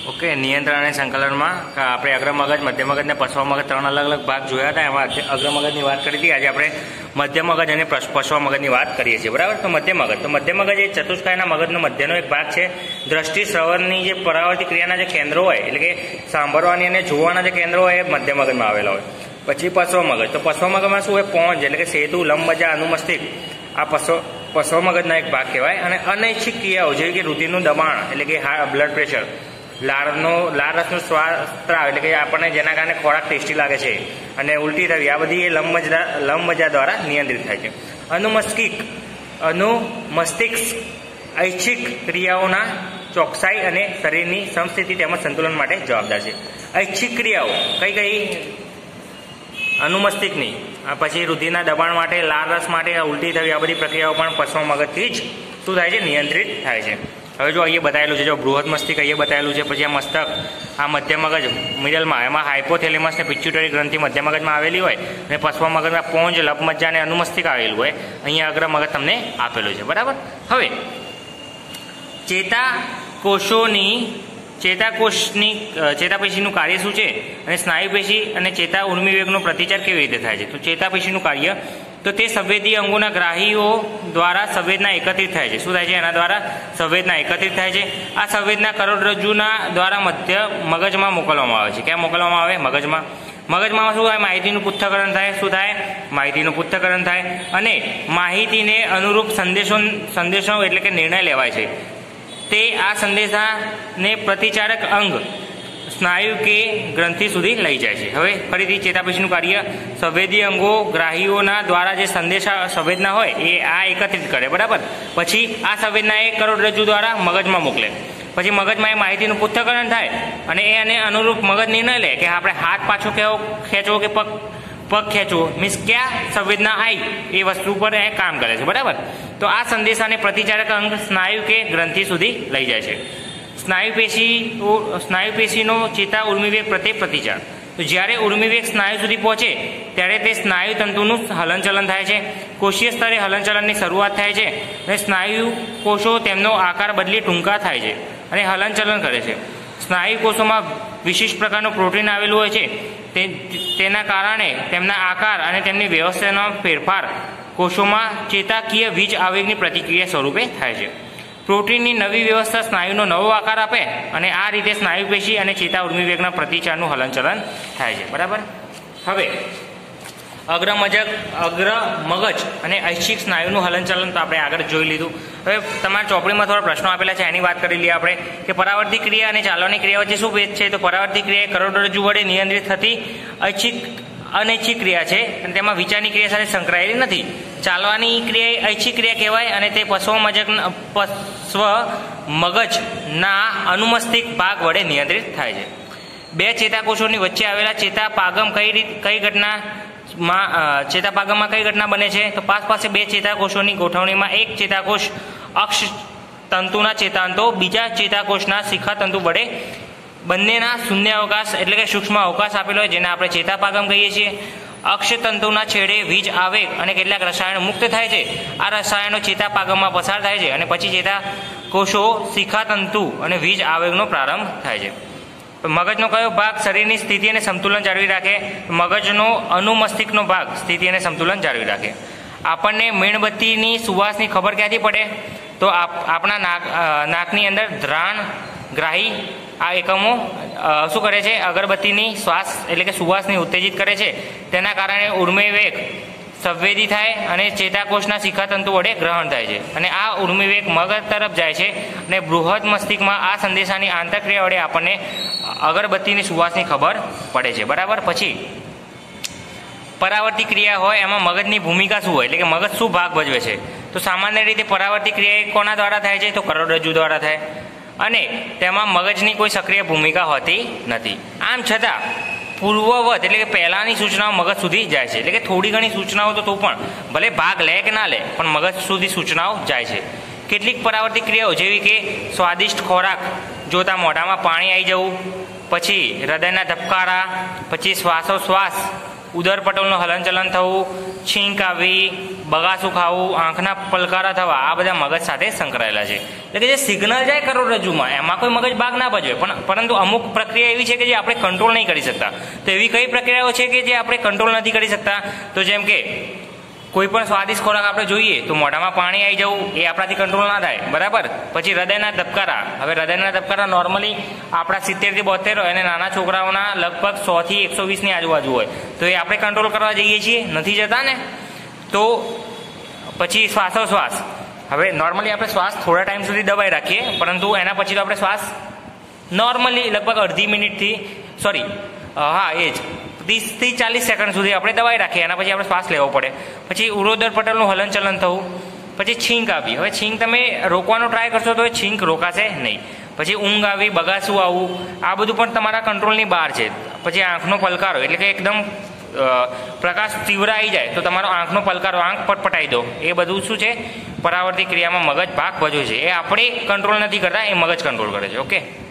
Okay, નિયંત્રણ અને સંકલનમાં આપણે અગ્ર મગજ, મધ્ય મગજ અને પશ્વ મગજ 3 અલગ અલગ ભાગ જોયા હતા. એમાં અગ્ર મગજની વાત કરી હતી. આજે આપણે મધ્ય મગજ અને પશ્વ મગજની વાત કરીએ છીએ. બરાબર. તો મધ્ય મગજ એ ચતુષ્કાયના મગજનો મધ્યનો એક ભાગ છે. દ્રષ્ટિ શ્રવણની જે પરાવર્તિત ક્રિયાના જે કેન્દ્રો હોય, એટલે કે સાંભળવાની અને જોવાના જે કેન્દ્રો હોય, એ મધ્ય મગજમાં આવેલા હોય. પછી પશ્વ મગજ. તો પશ્વ મગજમાં શું હોય? પોંજ એટલે કે સેતુ, લંબમજ્જા, અનુમસ્તિષ્ક. આ પશ્વ મગજનો એક ભાગ કહેવાય. અને અનૈચ્છિક ક્રિયાઓ જેવી કે રુધિરનું દબાણ એટલે કે બ્લડ પ્રેશર, લાળ રસનો સ્ત્રાવ એટલે કે આપણને જેના કારણે ખોરાક ટેસ્ટી લાગે છે અને ઉલટી થવી, આ બધી એ લંબમજ્જા દ્વારા નિયંત્રિત થાય છે. અનુમસ્તિષ્ક ઐચ્છિક ક્રિયાઓના ચોકસાઈ અને શરીરની સમસ્થિતિ તેમજ સંતુલન માટે જવાબદાર છે. ઐચ્છિક ક્રિયાઓ કઈ અનુમસ્તિષ્કની, પછી રુધિરના દબાણ માટે, લાળ રસ માટે, ઉલટી થવી, આ બધી પ્રક્રિયાઓ પણ પશ્વ મગજથી જ શું થાય છે? નિયંત્રિત થાય છે. હવે જો અહીંયા બતાવેલું છે, જો બૃહદ મસ્તિષ્ક અહીંયા બતાવેલું છે, પછી આ મસ્તક, આ મધ્ય મગજ મિડલમાં, એમાં હાઇપોથેલેમસ ને પિટ્યુટરી ગ્રંથિ મધ્ય મગજમાં આવેલી હોય, અને પશ્વ મગજમાં પોંજ, લંબમજ્જા અને અનુમસ્તિષ્ક આવેલું હોય. અહીંયા અગ્ર મગજ તમને આપેલું છે. બરાબર. હવે ચેતાપેશીનું કાર્ય શું છે, અને સ્નાયુપેશી અને ચેતા ઉર્મિવેગનો પ્રતિચાર કેવી રીતે થાય છે? તો ચેતાપેશીનું કાર્ય, તો તે સંવેદી અંગોના ગ્રાહીઓ દ્વારા સંવેદના એકત્રિત થાય છે. શું થાય છે? એના દ્વારા સંવેદના એકત્રિત થાય છે. આ સંવેદના કરોડરજ્જુના દ્વારા મધ્ય મગજમાં મોકલવામાં આવે છે. ક્યાં મોકલવામાં આવે? મગજમાં. મગજમાં શું થાય? માહિતીનું પૃથ્થકરણ થાય. શું થાય? માહિતીનું પૃથ્થકરણ થાય. અને માહિતીને અનુરૂપ સંદેશો એટલે કે નિર્ણય લેવાય છે. તે આ સંદેશાને પ્રતિચારક અંગ સ્નાયુ કે ગ્રંથિ સુધી લઈ જાય છે. હવે ફરીથી ચેતાપેશીનું કાર્ય, સંવેદી અંગો ગ્રાહીઓના દ્વારા જે સંવેદના હોય એ આ એકત્રિત કરે. બરાબર. પછી આ સંવેદના એ કરોડરજ્જુ દ્વારા મગજમાં મોકલે. પછી મગજમાં એ માહિતીનું પૃથ્થકરણ થાય અને એને અનુરૂપ મગજ નિર્ણય લે કે આપણે હાથ પાછો ખેંચવો કે પગ ખેંચવો, મીન્સ ક્યાં સંવેદના આવી એ વસ્તુ પર એ કામ કરે છે. બરાબર. તો આ સંદેશાને પ્રતિચારક અંગ સ્નાયુ કે ગ્રંથિ સુધી લઈ જાય છે. સ્નાયુપેશીનો ચેતા ઉર્મિવેગ પ્રત્યે પ્રતિચાર. તો જ્યારે ઉર્મિવેગ સ્નાયુ સુધી પહોંચે ત્યારે તે સ્નાયુ તંતુનું હલનચલન થાય છે. કોષીય સ્તરે હલનચલનની શરૂઆત થાય છે અને સ્નાયુ કોષો તેમનો આકાર બદલી ટૂંકા થાય છે અને હલનચલન કરે છે. સ્નાયુ કોષોમાં વિશિષ્ટ પ્રકારનું પ્રોટીન આવેલું હોય છે. તેના કારણે તેમના આકાર અને તેમની વ્યવસ્થાનો ફેરફાર કોષોમાં ચેતાકીય વીજ આવેગની પ્રતિક્રિયા સ્વરૂપે થાય છે. પ્રોટીનની નવી વ્યવસ્થા સ્નાયુનો નવો આકાર આપે અને આ રીતે સ્નાયુપેશી અને ચેતા ઉર્મિવેગના પ્રતિચારનું હલનચલન થાય છે. બરાબર. હવે અગ્ર મગજ અને ઐચ્છિક સ્નાયુનું હલનચલન તો આપણે આગળ જોઈ લીધું. હવે તમારા ચોપડીમાં થોડા પ્રશ્નો આપેલા છે, એની વાત કરી લઈએ આપણે કે પરાવર્તિત ક્રિયા અને ચાલવાની ક્રિયા વચ્ચે શું ભેદ છે? તો પરાવર્તિત ક્રિયા એ કરોડરજ્જુ વડે નિયંત્રિત થતી અનૈચ્છિક ક્રિયા છે અને તેમાં વિચારની ક્રિયા સાથે સંકળાયેલી નથી. ચાલવાની ક્રિયા એ ઐચ્છિક ક્રિયા કહેવાય અને તે પશ્વ મગજના અનુમસ્તિષ્ક ભાગ વડે નિયંત્રિત થાય છે. બે ચેતાકોષોની વચ્ચે આવેલા ચેતાપાગમ ચેતાપાગમમાં કઈ ઘટના બને છે? તો પાસે બે ચેતાકોષોની ગોઠવણીમાં એક ચેતાકોષ અક્ષ તંતુના ચેતાંતો બીજા ચેતાકોષના શિખાતંતુ વડે બંનેના શૂન્ય અવકાશ એટલે કે સૂક્ષ્મ અવકાશ આપેલો હોય, જેને આપણે ચેતાપાગમ કહીએ છીએ. અક્ષતંતુના છેડે વીજ આવેગ અને કેટલાક રસાયણો મુક્ત થાય છે. આ રસાયણો ચેતાપાગમમાં પસાર થાય છે અને પછી ચેતાકોષો શિખાતંતુ અને વીજ આવેગનો પ્રારંભ થાય છે. મગજનો કયો ભાગ શરીરની સ્થિતિ અને સંતુલન જાળવી રાખે? મગજનો અનુમસ્તિષ્કનો ભાગ સ્થિતિ અને સંતુલન જાળવી રાખે. આપણને મીણબત્તીની સુવાસની ખબર ક્યાંથી પડે? તો આપણા નાકની અંદર ગ્રાહી આ એકમો શું કરે છે? અગરબત્તીની શ્વાસ એટલે કે સુવાસની ઉત્તેજિત કરે છે. તેના કારણે ઉર્મિવેગ સંવેદી થાય અને ચેતાકોષના શિખાતંતુ વડે ગ્રહણ થાય છે અને આ ઉર્મિવેગ મગજ તરફ જાય છે અને બૃહદ મસ્તિષ્કમાં આ સંદેશાની આંતરક્રિયા વડે આપણને અગરબત્તીની સુવાસની ખબર પડે છે. બરાબર. પછી પરાવર્તિત ક્રિયા હોય એમાં મગજની ભૂમિકા શું હોય, એટલે કે મગજ શું ભાગ ભજવે છે? તો સામાન્ય રીતે પરાવર્તિત ક્રિયા કોના દ્વારા થાય છે? તો કરોડરજ્જુ દ્વારા થાય અને તેમાં મગજની કોઈ સક્રિય ભૂમિકા હોતી નથી. આમ છતાં પૂર્વવત એટલે કે પહેલાંની સૂચનાઓ મગજ સુધી જાય છે. એટલે કે થોડી ઘણી સૂચનાઓ તો પણ ભલે ભાગ લે કે ના લે પણ મગજ સુધી સૂચનાઓ જાય છે. કેટલીક પરાવર્તિત ક્રિયાઓ જેવી કે સ્વાદિષ્ટ ખોરાક જોતા મોઢામાં પાણી આવી જવું, પછી હૃદયના ધબકારા, પછી શ્વાસોશ્વાસ, ઉદરપટલનું હલનચલન થવું, છીંક આવવી, બગાસું ખાવું, આંખના પલકારા થવા, આ બધા મગજ સાથે સંકળાયેલા છે. એટલે કે જે સિગ્નલ જાય કરોડરજ્જુમાં એમાં કોઈ મગજ ભાગ ના ભજવે, પરંતુ અમુક પ્રક્રિયા એવી છે કે જે આપણે કંટ્રોલ નહીં કરી શકતા. તો એવી કઈ પ્રક્રિયાઓ છે કે જે આપણે કંટ્રોલ નથી કરી શકતા? તો જેમ કે કોઈ પણ સ્વાદિષ્ટ ખોરાક આપણે જોઈએ તો મોઢામાં પાણી આવી જવું, એ આપણાથી કંટ્રોલ ના થાય, બરાબર. પછી હૃદયના ધબકારા. હવે હૃદયના ધબકારા નોર્મલી આપણા 70 થી 72 હોય અને નાના છોકરાઓના લગભગ 100 થી 120ની આજુબાજુ હોય. તો એ આપણે કંટ્રોલ કરવા જઈએ છીએ, નથી જતા ને. તો પછી શ્વાસોશ્વાસ. હવે નોર્મલી આપણે શ્વાસ થોડા ટાઈમ સુધી દબાઈ રાખીએ, પરંતુ એના પછી તો આપણે શ્વાસ નોર્મલી લગભગ અડધી મિનિટથી એ જ 30 થી 40 સેકન્ડ સુધી આપણે દબાઈ રાખીએ, એના પછી આપણે શ્વાસ લેવો પડે. પછી ઉરોદર પટલનું હલનચલન થવું. પછી છીંક આવી. હવે છીંક તમે રોકવાનો ટ્રાય કરશો તો એ છીંક રોકાશે નહીં. પછી ઊંઘ આવી, બગાસું આવવું, આ બધું પણ તમારા કંટ્રોલની બહાર છે. પછી આંખનો પલકારો, એટલે કે એકદમ પ્રકાશ તીવ્ર આવી જાય તો તમારો આંખનો પલકારો, આંખ પટપટાઈ દો, એ બધું શું છે? પરાવર્તિત ક્રિયામાં મગજ ભાગ ભજવે છે. એ આપણે કંટ્રોલ નથી કરતા, એ મગજ કંટ્રોલ કરે છે. ઓકે.